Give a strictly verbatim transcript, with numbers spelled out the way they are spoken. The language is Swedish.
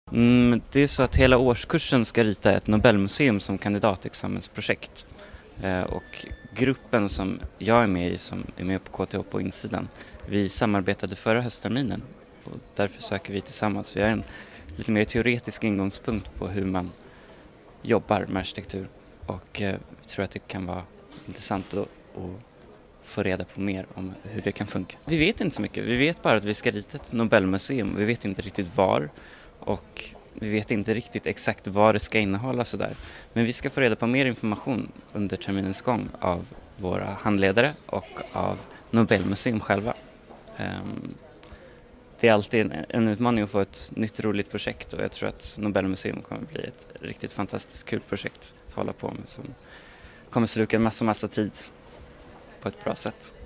Mm, det är så att hela årskursen ska rita ett Nobelmuseum som kandidatexamensprojekt. Eh, och gruppen som jag är med i, som är med på K T H på insidan, vi samarbetade förra höstterminen och därför söker vi tillsammans. Vi har en lite mer teoretisk ingångspunkt på hur man jobbar med arkitektur och eh, vi tror att det kan vara intressant att, att få reda på mer om hur det kan funka. Vi vet inte så mycket, vi vet bara att vi ska rita ett Nobelmuseum, vi vet inte riktigt var och vi vet inte riktigt exakt vad det ska innehålla sådär. Men vi ska få reda på mer information under terminens gång av våra handledare och av Nobelmuseum själva. Um, det är alltid en, en utmaning att få ett nytt roligt projekt och jag tror att Nobelmuseum kommer bli ett riktigt fantastiskt kul projekt att hålla på med som kommer sluka en massa, massa tid på ett bra sätt.